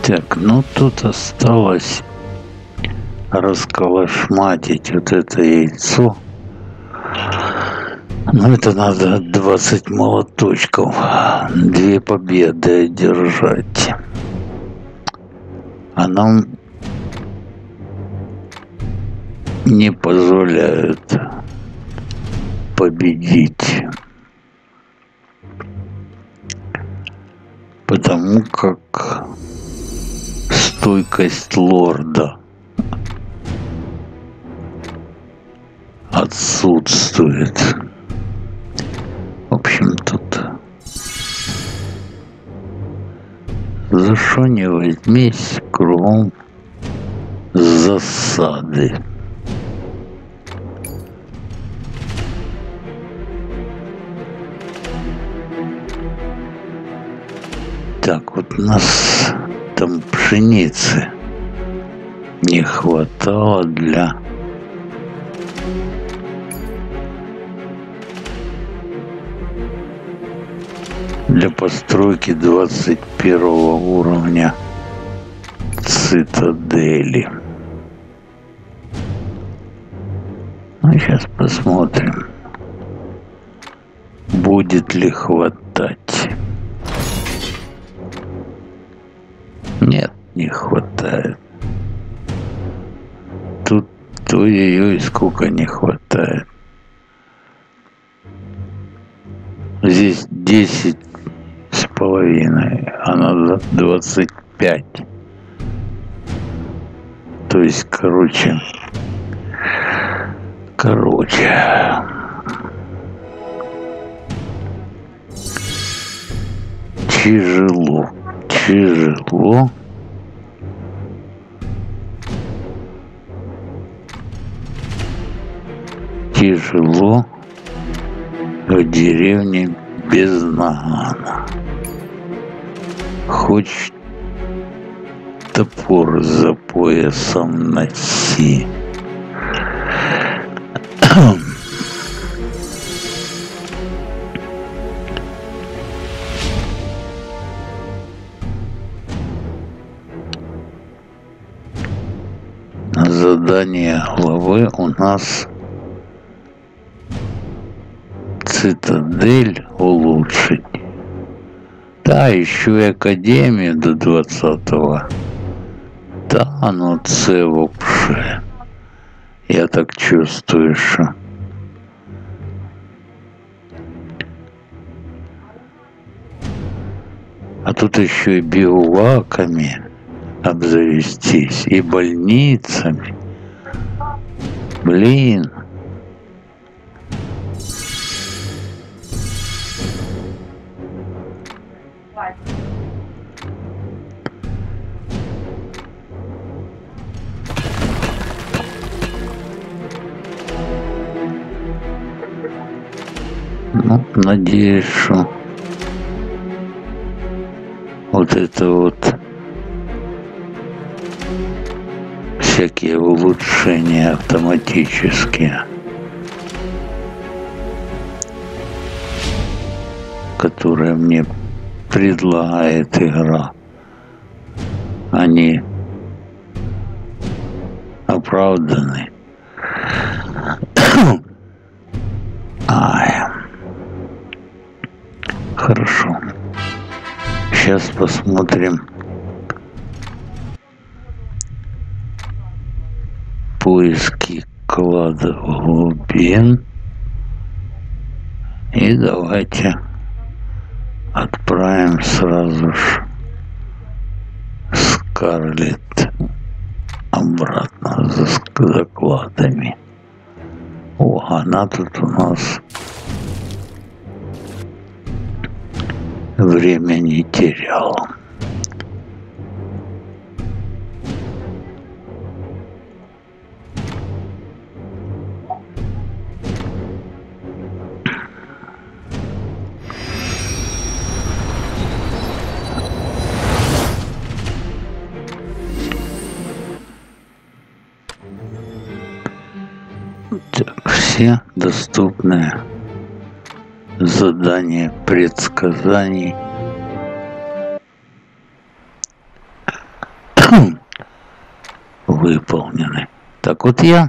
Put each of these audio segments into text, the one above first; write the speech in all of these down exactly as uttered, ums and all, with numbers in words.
Так, ну тут осталось расколошматить вот это яйцо. Ну это надо двадцать молоточков, две победы одержать. А нам не позволяют победить, потому как стойкость лорда отсутствует. В общем, тут за что не возьмись, кругом засады. Так, вот у нас там пшеницы не хватало для для постройки двадцать первого уровня цитадели. Ну, сейчас посмотрим, будет ли хватать. Нет, не хватает. Тут ой-ой-ой, сколько не хватает. Здесь десять с половиной, а надо двадцать пять. То есть, короче, короче. Тяжело, тяжело. Тяжело в деревне без нагана. Хоть топор за поясом носи. Задание главы у нас цитадель улучшить. Да, еще и академию до двадцатого. Да, оно це вообще. Я так чувствую, что а тут еще и биоваками обзавестись, и больницами. Блин. Ну, надеюсь, что вот это вот всякие улучшения автоматические, которые мне предлагает игра, они оправданы. Ай. Хорошо. Сейчас посмотрим поиски кладов глубин. И давайте отправим сразу же Скарлетт обратно за закладами. О, она тут у нас время не теряла. Так, все доступные задания предсказаний вот я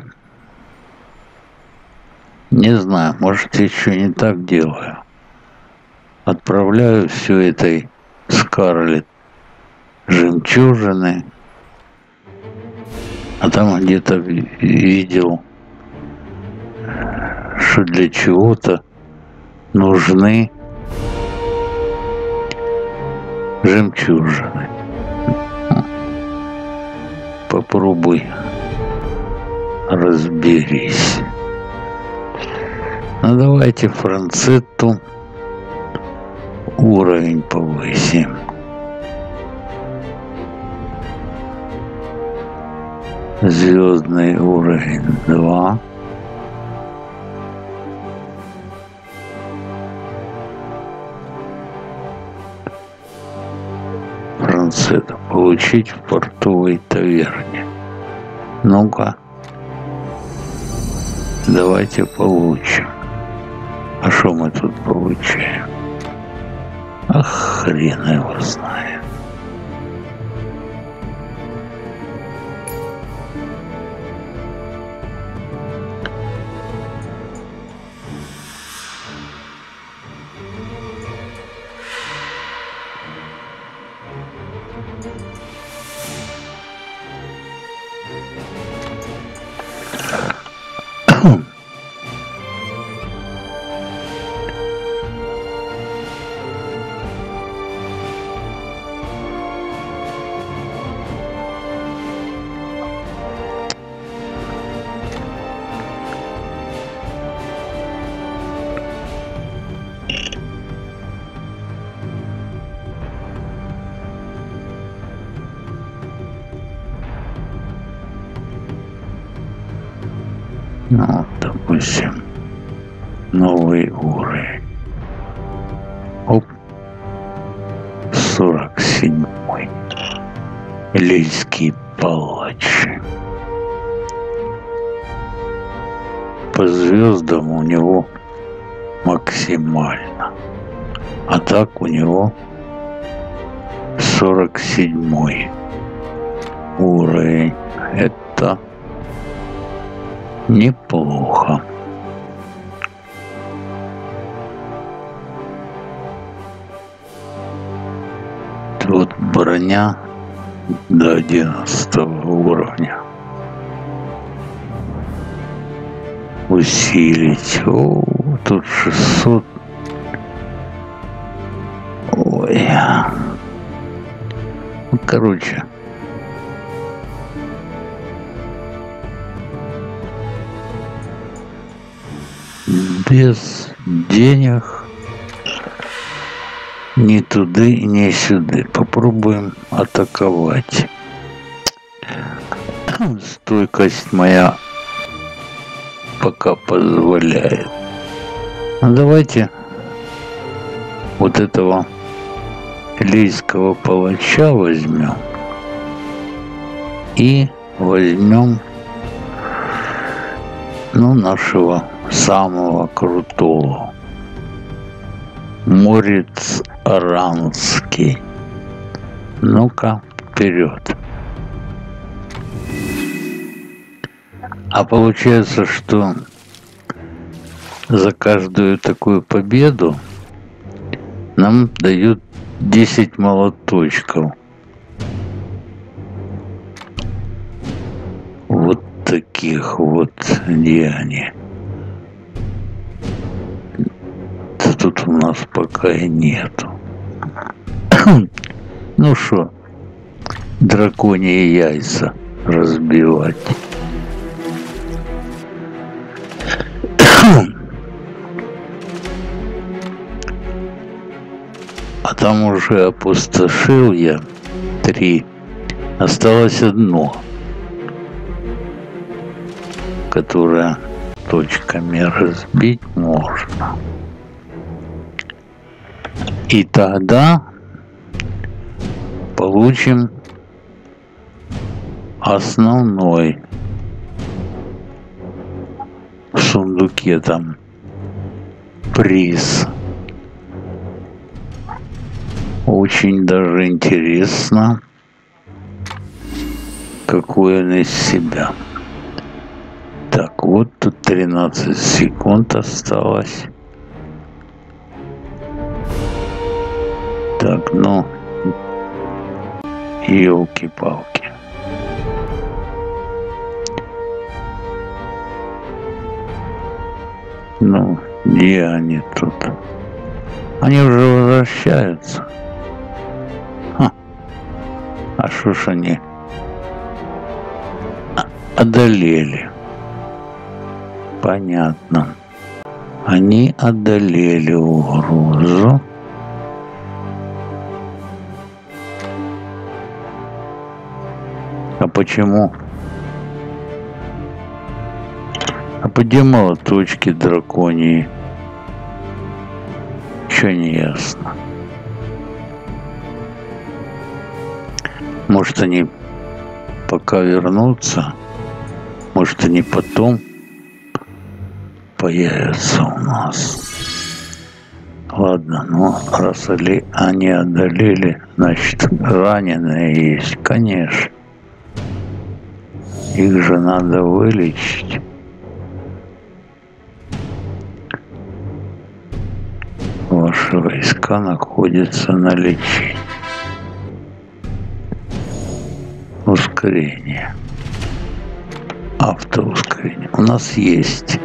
не знаю, может, еще не так делаю. Отправляю все этой Скарлетт жемчужины, а там где-то видел, что для чего-то нужны жемчужины. Попробуй разберись. Ну давайте Францетту уровень повысим. Звездный уровень два. Францетта получить в портовой таверне. Ну-ка, давайте получим. А что мы тут получаем? Ах, хрен его знает. Ну, допустим, новый уровень. Оп. сорок седьмой. Лийский палач. По звездам у него максимально. А так у него сорок седьмой уровень. Это неплохо. Тут броня до одиннадцатого уровня. Усилить. О, тут шестьсот. Ой. Ну, короче. Без денег ни туды, ни сюда. Попробуем атаковать. Стойкость моя пока позволяет. Ну, давайте вот этого лийского палача возьмем. И возьмем, ну, нашего самого крутого. Морец Аранский. Ну-ка, вперед. А получается, что за каждую такую победу нам дают десять молоточков. Вот таких вот, где они. Тут у нас пока и нету. Ну что, драконьи яйца разбивать. А там уже опустошил я три. Осталось одно, которое точками разбить можно. И тогда получим основной в сундуке там приз. Очень даже интересно, какой он из себя. Вот тут тринадцать секунд осталось. Так, ну, елки-палки. Ну, где они тут? Они уже возвращаются. Ха. А что ж они одолели? Понятно. Они одолели угрозу. А почему? А где молоточки драконьи? Еще не ясно. Может, они пока вернутся? Может, они потом появятся у нас? Ладно, ну, раз они одолели, значит, раненые есть, конечно. Их же надо вылечить. Ваши войска находятся на лечении. Ускорение. Автоускорение. У нас есть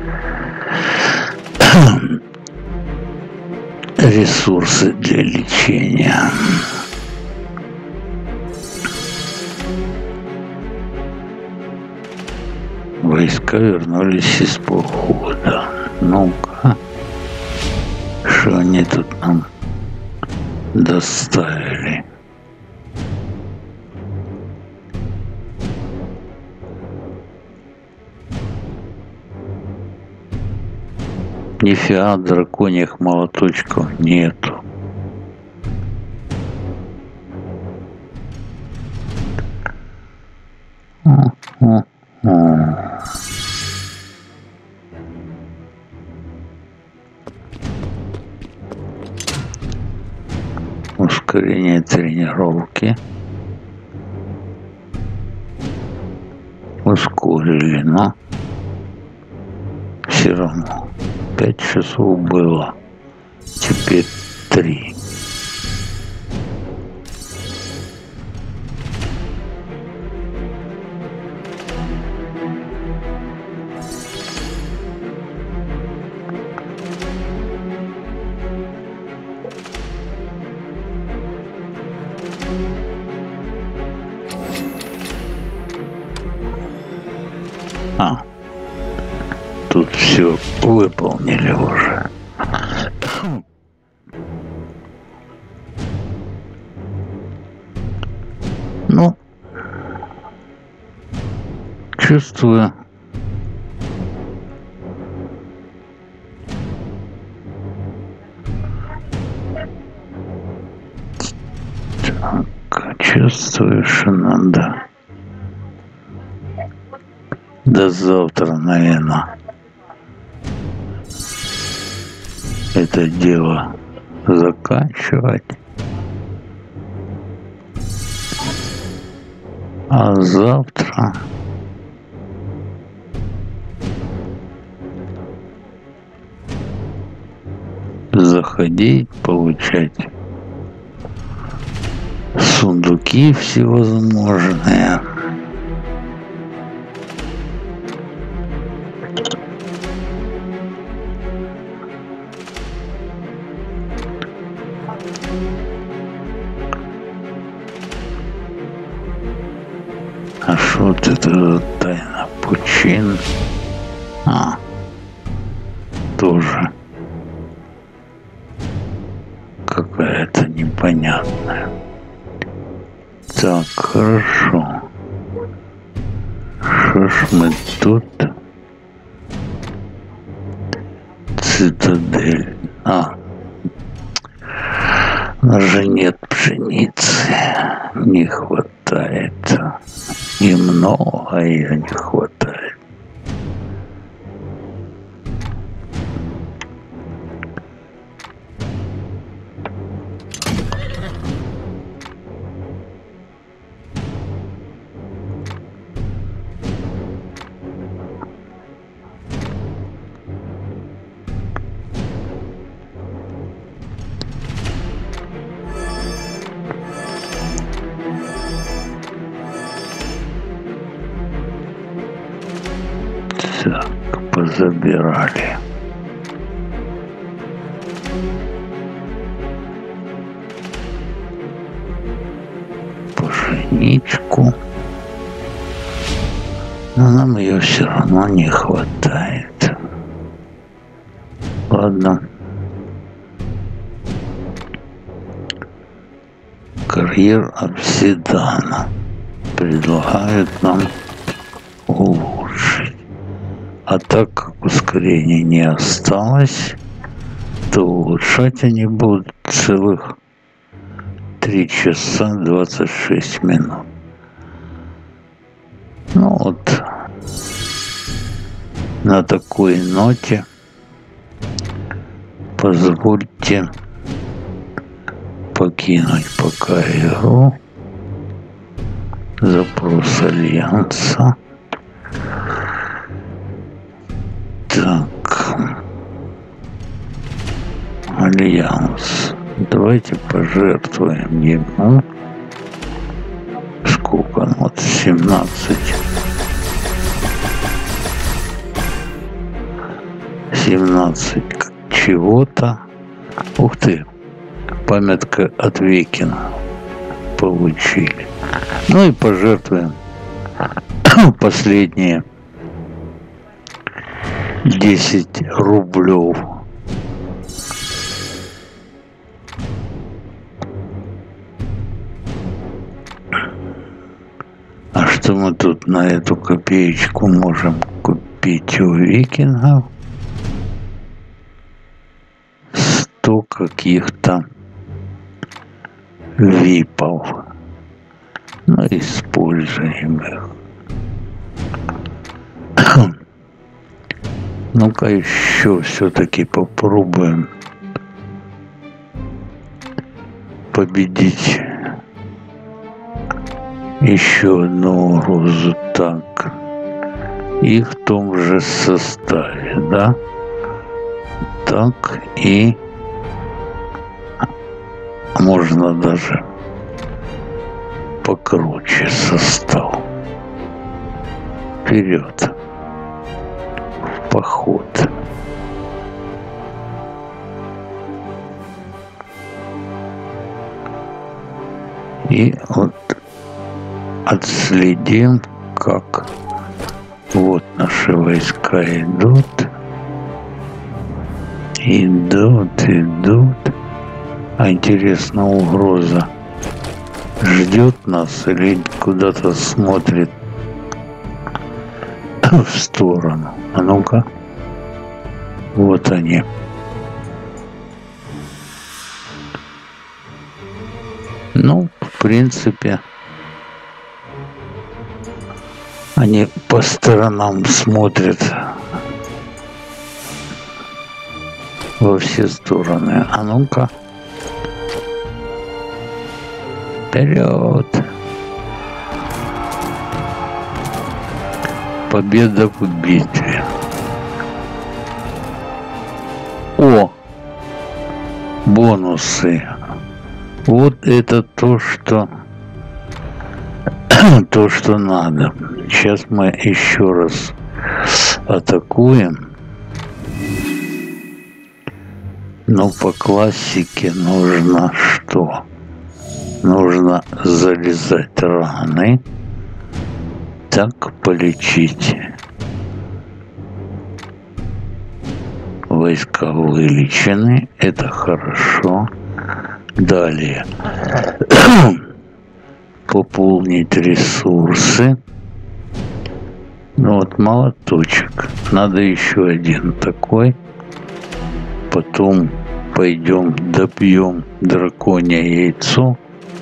ресурсы для лечения. Войска вернулись из похода. Ну-ка. Что они тут нам доставили? Нифига драконьих молоточков нету. Ускорение тренировки. Ускорили, но все равно пять часов было, теперь три. А, тут все выполнили уже. Ну, чувствую, так, чувствую, что надо до завтра, наверное, это дело заканчивать. А завтра заходить, получать сундуки всевозможные. А что вот это тайна пучин? А, тоже какая-то непонятная. Так, хорошо. Что ж мы тут? Цитадель. А, у нас же нет пшеницы. Не хватает. И много ее не хватает. позабирали. Пшеничку. Но нам ее все равно не хватает. Ладно. Карьер обсидана предлагают нам улучшить. А так как ускорения не осталось, то улучшать они будут целых три часа двадцать шесть минут. Ну вот, на такой ноте позвольте покинуть пока игру. Запрос альянса. Так. Альянс. Давайте пожертвуем ему. Сколько? Вот семнадцать. семнадцать чего-то. Ух ты. Памятка от Викина получили. Ну и пожертвуем последние десять рублев. А что мы тут на эту копеечку можем купить у викингов? Сто каких-то випов. Ну, используем их. Ну-ка еще все-таки попробуем победить еще одну угрозу. Так. И в том же составе, да? Так, и можно даже покруче состав. Вперед. В поход. И вот отследим, как вот наши войска идут. Идут, идут. А интересно, угроза ждет нас или куда-то смотрит в сторону? А ну-ка. Вот они. Ну, в принципе, они по сторонам смотрят во все стороны. А ну-ка. Вперед! Победа в битве. О! Бонусы. Вот это то, что то, что надо. Сейчас мы еще раз атакуем. Но по классике нужно что? Нужно залезать раны, так полечить. Войска вылечены, это хорошо. Далее. Пополнить ресурсы. Ну вот молоточек. Надо еще один такой. Потом пойдем добьем драконье яйцо.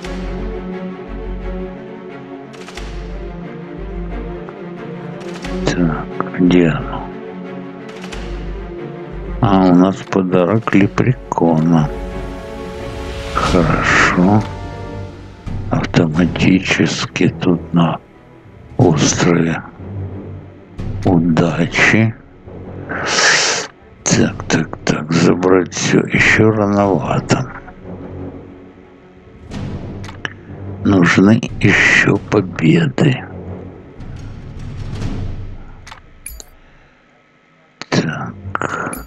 Так, где оно? А, у нас подарок лепрекона. Хорошо. Автоматически тут на острове удачи. Так, так, так, забрать все еще рановато. Нужны еще победы. Так.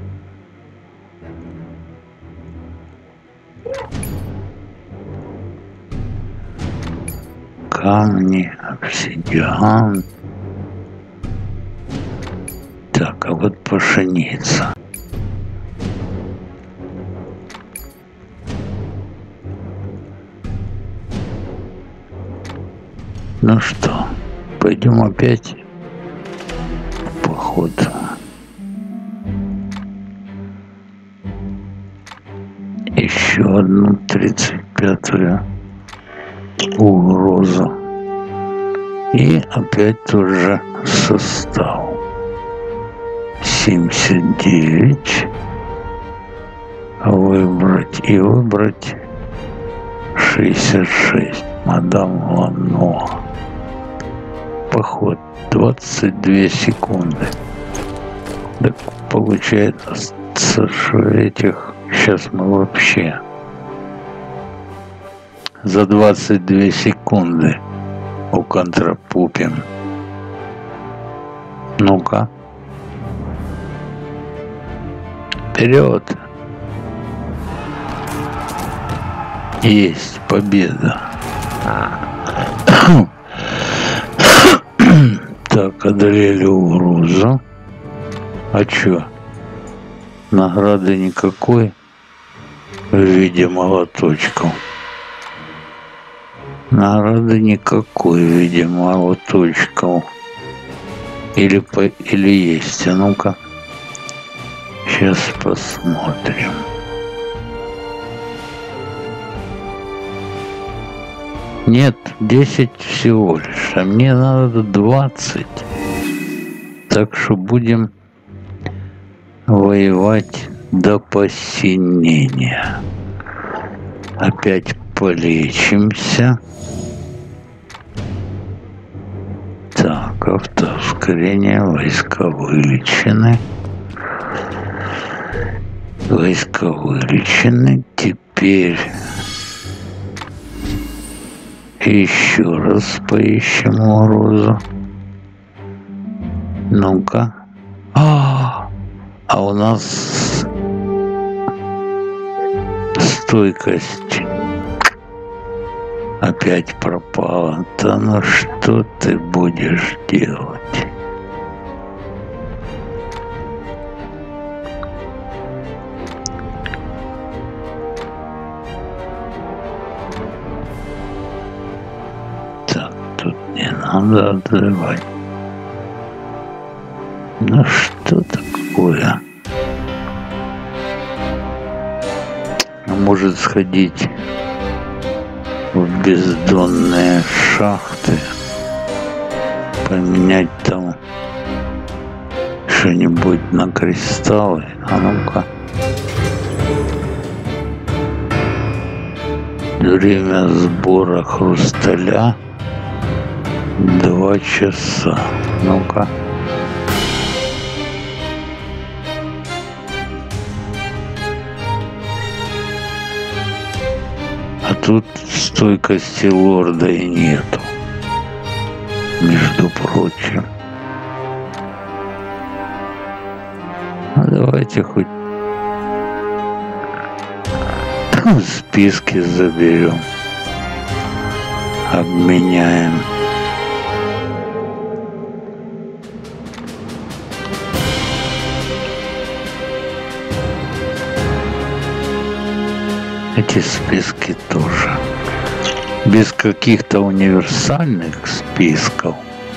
Камни, обсидиан. Так, а вот пшеница. Ну что, пойдем опять в поход. Еще одну тридцать пятую угрозу. И опять тот же состав. семьдесят девять. Выбрать и выбрать шестьдесят шесть. Мадам Лано. Поход двадцать две секунды. Так получается, что этих сейчас мы вообще за двадцать две секунды уконтрапупим. Ну-ка. Вперед! Есть победа. Так, одолели угрозу. А чё? Награды никакой в виде молоточков. Награды никакой в виде молоточков. Или, по, или есть. А ну-ка. Сейчас посмотрим. Нет, десять всего лишь, а мне надо двадцать. Так что будем воевать до посинения. Опять полечимся. Так, автоускорение, войска вылечены. Войска вылечены. Теперь еще раз поищем угрозу. Ну-ка. А, а у нас стойкость опять пропала. Да ну что ты будешь делать? Надо отрывать. Ну что такое? А может сходить в бездонные шахты, поменять там что-нибудь на кристаллы? А ну-ка. Время сбора хрусталя два часа. Ну-ка. А тут стойкости лорда и нету. Между прочим. А давайте хоть списки заберем. Обменяем. Эти списки тоже. Без каких-то универсальных списков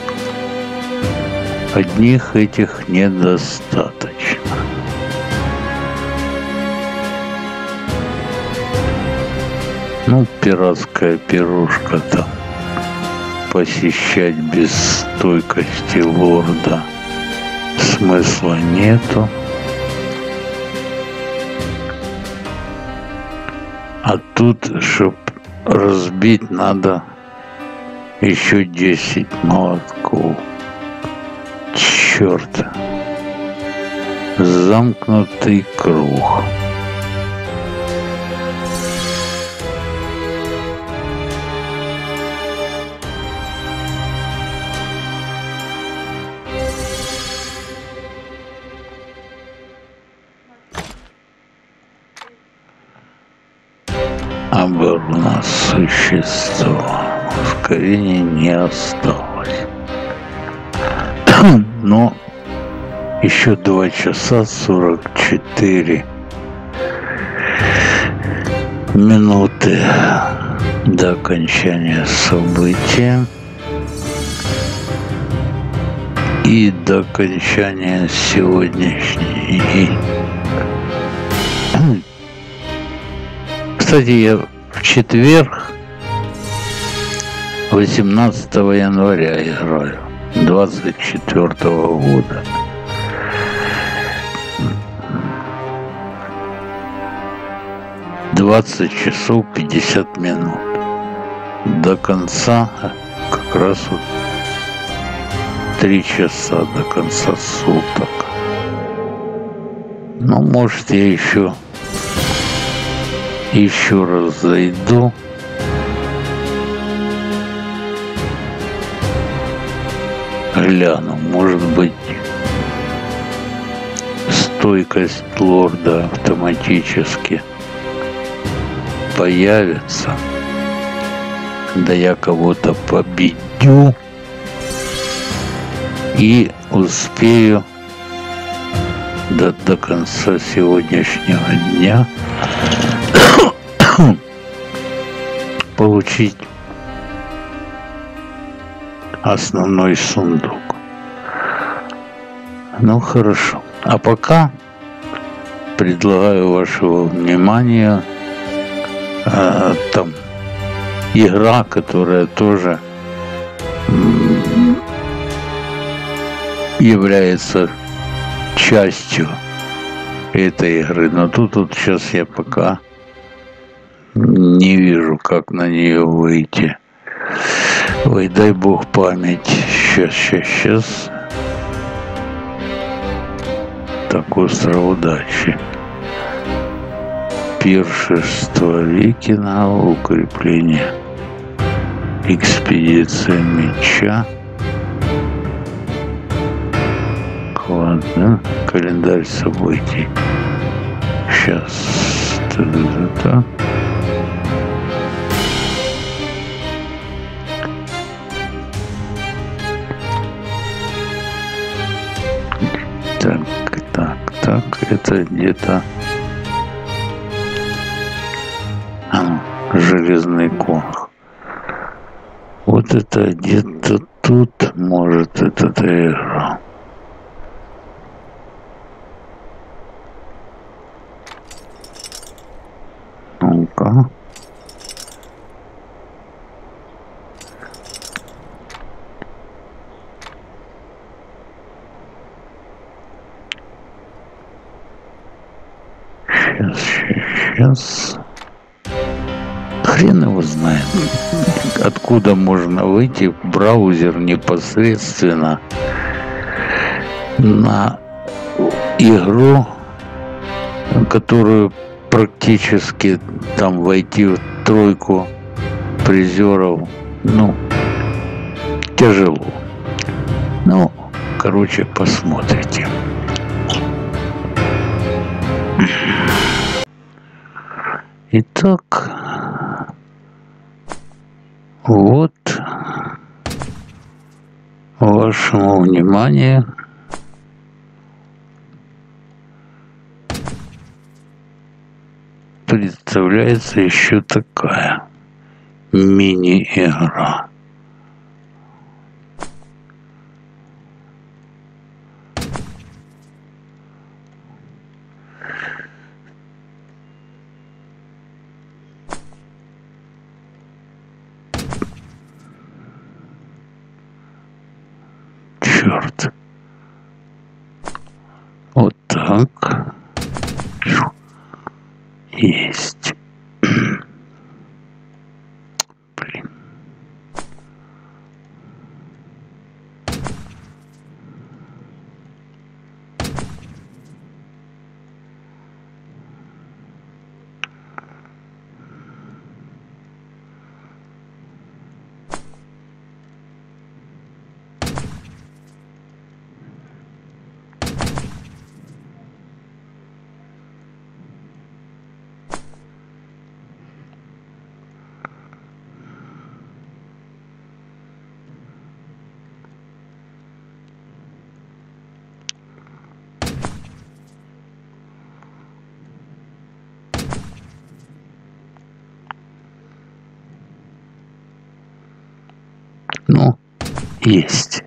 одних этих недостаточно. Ну, пиратская пирушка там посещать без стойкости лорда смысла нету. А тут, чтоб разбить, надо еще десять молотков. Черт. Замкнутый круг. оборона существа. Ускорения не осталось. Но еще два часа сорок четыре минуты до окончания события и до окончания сегодняшней день. Кстати, я в четверг, восемнадцатого января играю, двадцать четвёртого года. двадцать часов пятьдесят минут. До конца как раз вот три часа до конца суток. Ну, может, я еще еще раз зайду. Гляну, может быть, стойкость лорда автоматически появится. Да я кого-то победю и успею до, до конца сегодняшнего дня получить основной сундук. Ну хорошо. А пока предлагаю вашего внимания э, там игра, которая тоже является частью этой игры. Но тут вот сейчас я пока не вижу, как на нее выйти. Ой, дай бог память. Сейчас, сейчас, сейчас. Так, остров удачи. Пиршество викингов, укрепление. Экспедиция меча. Ладно, календарь событий. Сейчас. Та-та-та-та. Так, так, так, это где-то а, железный конг. Вот это где-то тут, может, это игра. Ну-ка. Сейчас, сейчас. Хрен его знает, откуда можно выйти в браузер непосредственно на игру, которую практически там войти в тройку призеров, ну, тяжело. Ну, короче, посмотрите. Итак, вот вашему вниманию представляется еще такая мини-игра. Черт. Вот так. Есть. Блин. Ну, есть.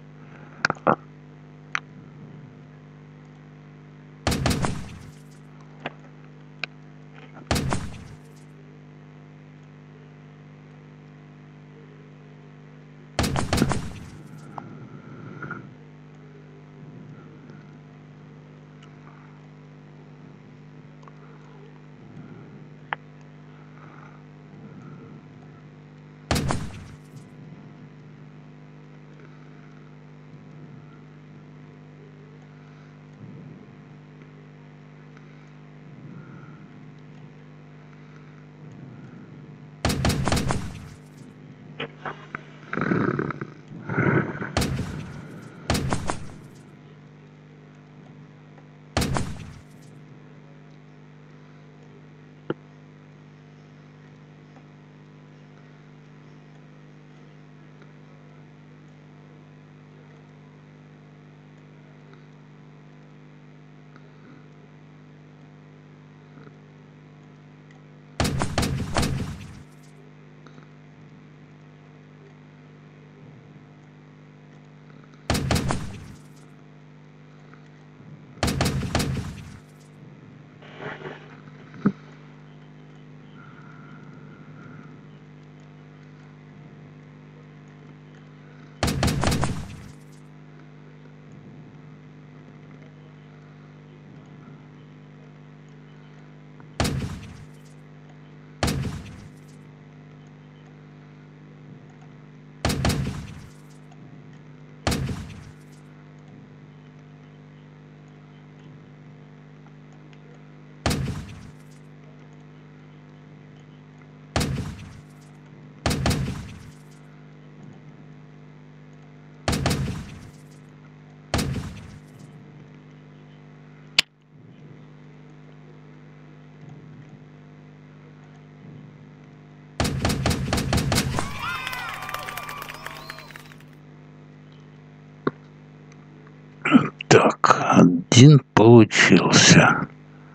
Так, один получился.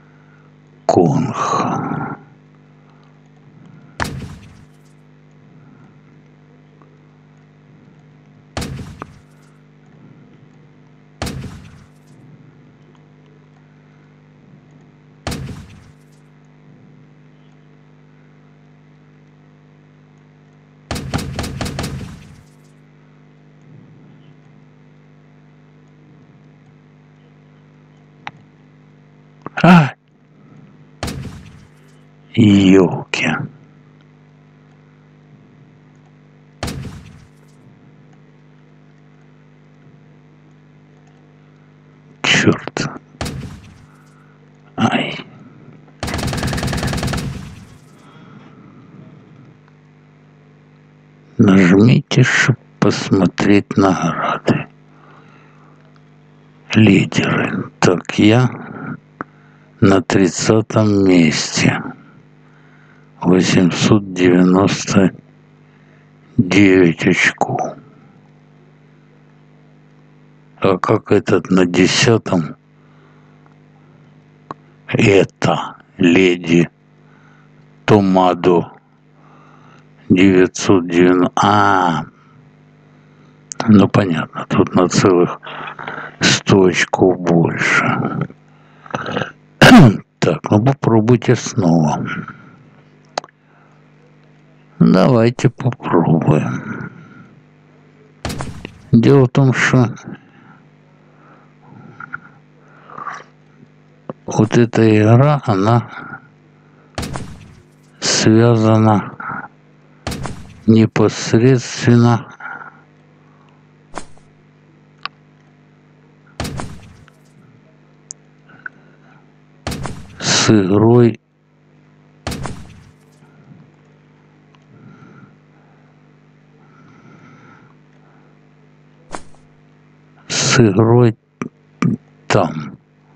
Конг. А! Ёлки. Черт. Ай. Нажмите, чтобы посмотреть награды. Лидеры. Так, я на тридцатом месте. восемьсот девяносто девять очков. А как этот на десятом? Это леди Томадо девятьсот девяносто. А, ну понятно, тут на целых сто очков больше. Так, ну попробуйте снова. Давайте попробуем. Дело в том, что вот эта игра, она связана непосредственно с игрой с игрой там.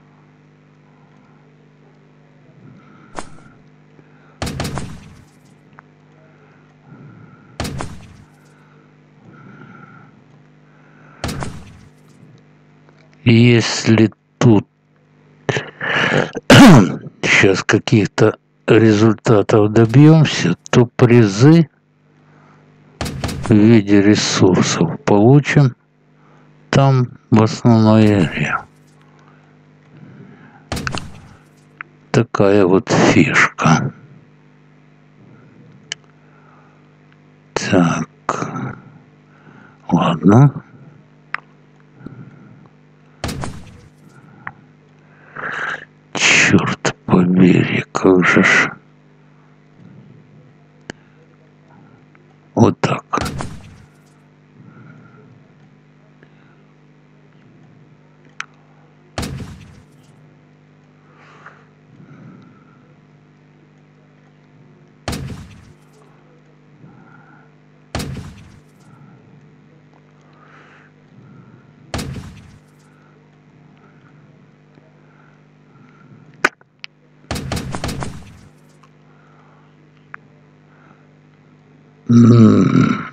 Если тут сейчас каких-то результатов добьемся, то призы в виде ресурсов получим там в основной игре. Такая вот фишка. Так, ладно. Черт побери, как же ж. Вот так. М-м-м.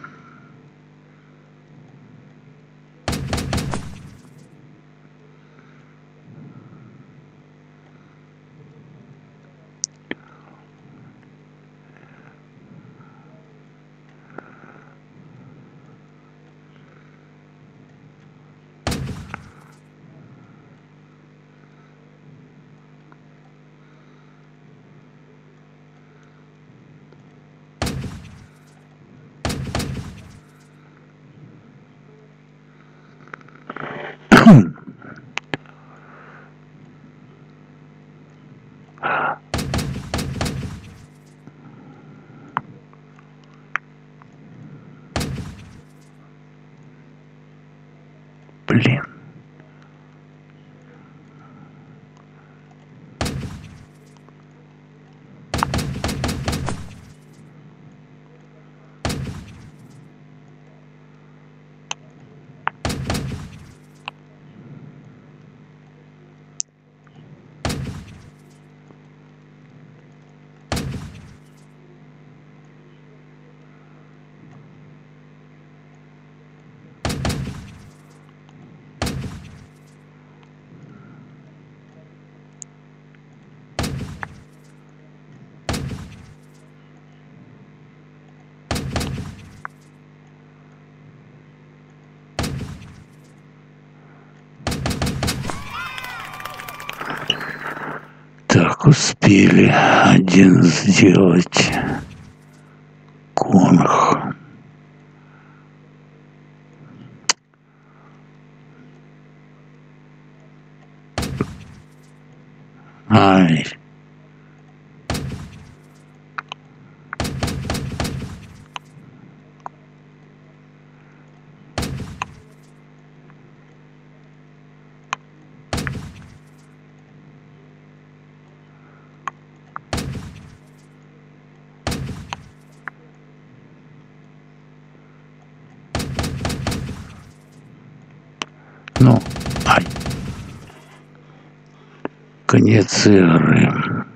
Блин. Так, успели один сделать конх. Ай. Ну, ай. Конец игры.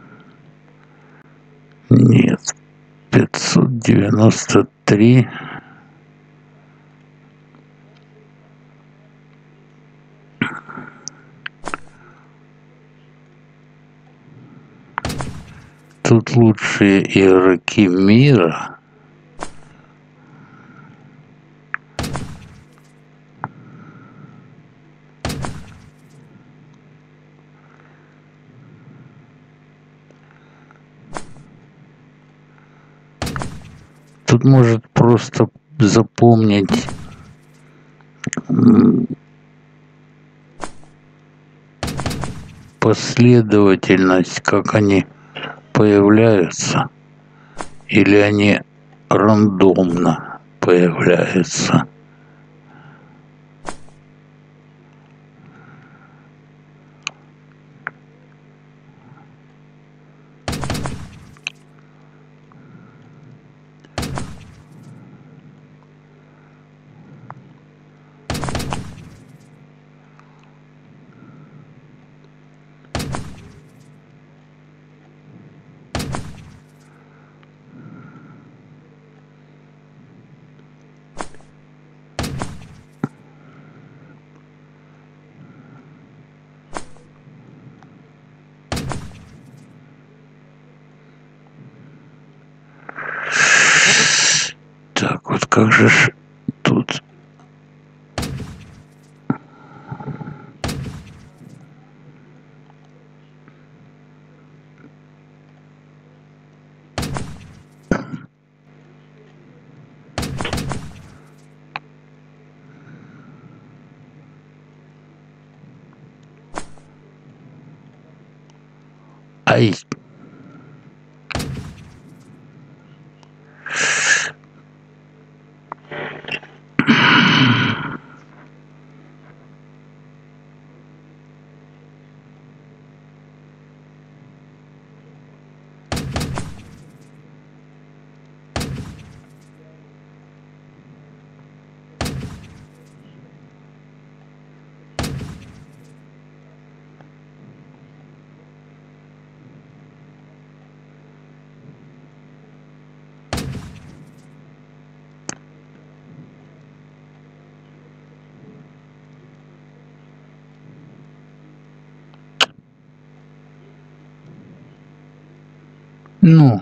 Нет. пятьсот девяносто три. Тут лучшие игроки мира. Тут может просто запомнить последовательность, как они появляются, или они рандомно появляются. как же ж тут? Ай! Ну,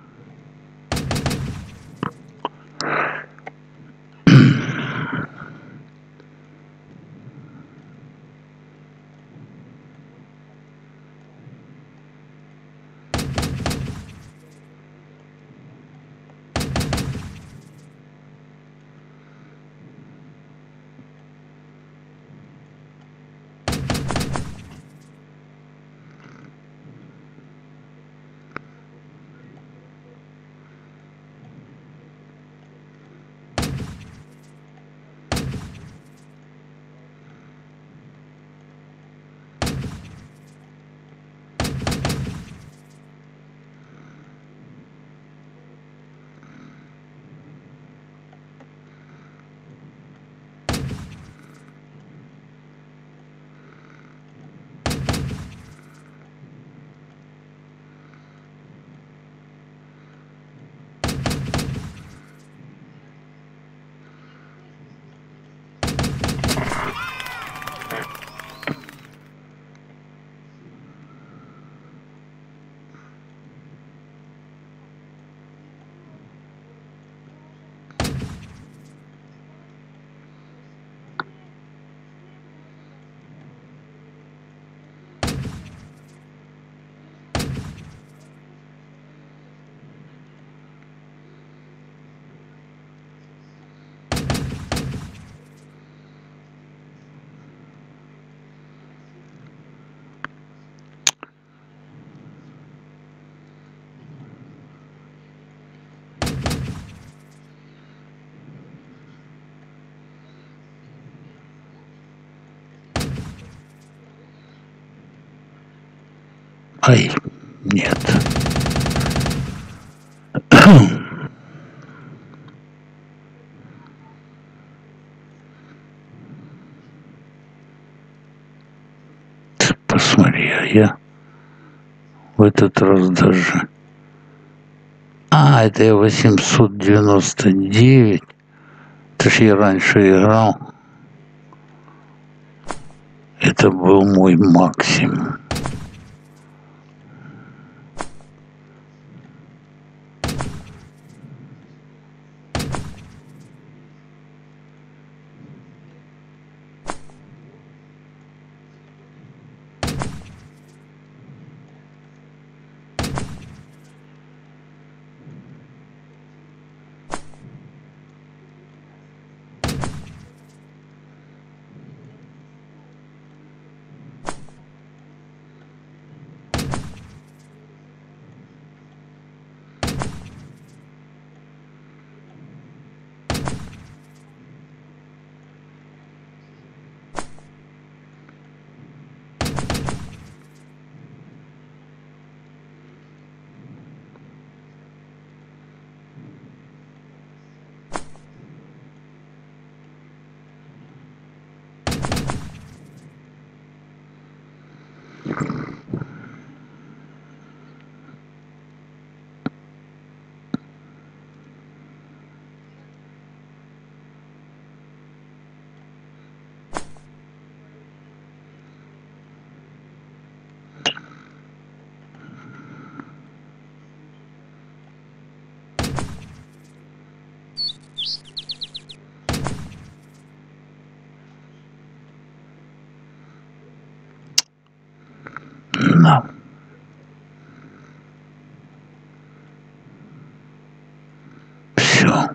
ай, нет. Посмотри, а я в этот раз даже... А, это я восемьсот девяносто девять. Это ж я раньше играл. Это был мой максимум. Да. Все.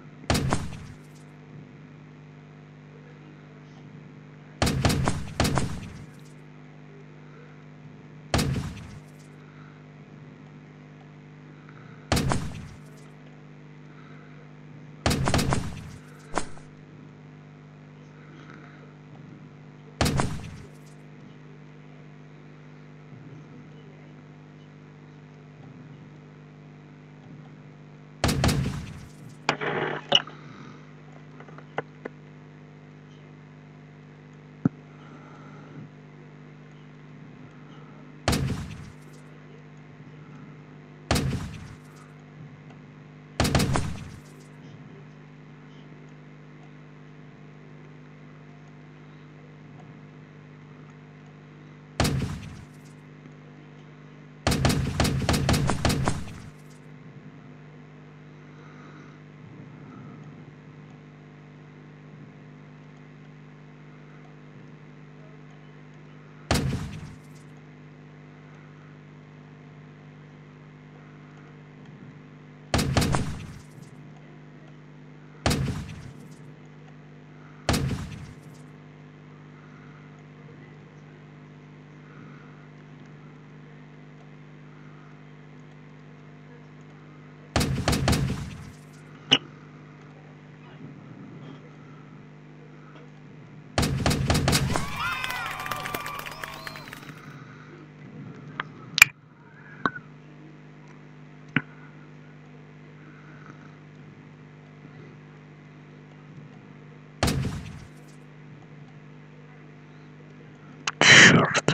Черт.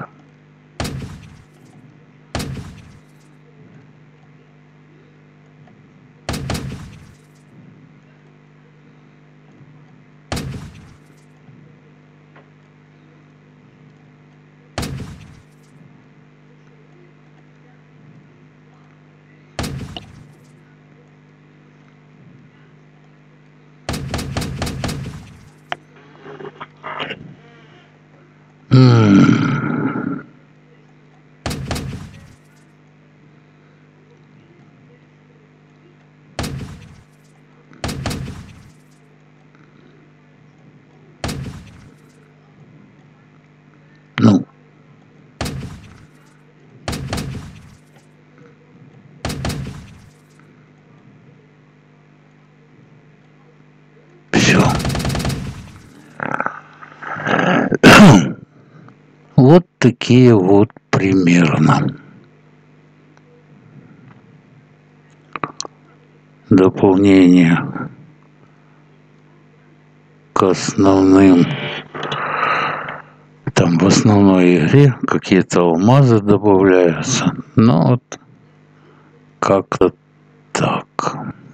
М. Ну. Все. Вот такие вот примерно дополнения к основным. Там в основной игре какие-то алмазы добавляются. Ну вот как-то так.